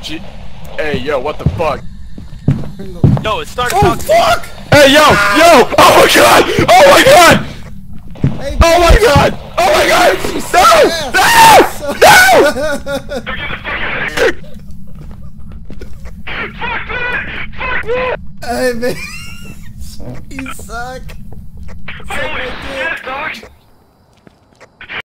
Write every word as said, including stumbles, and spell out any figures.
G hey, yo, what the fuck? Yo, it started Oh talking. fuck! Hey, yo, yo! Oh my god! Oh my god! Hey, Oh my god! Oh my god! No! No! No! Hey man, you suck. Suck my dick. Dog!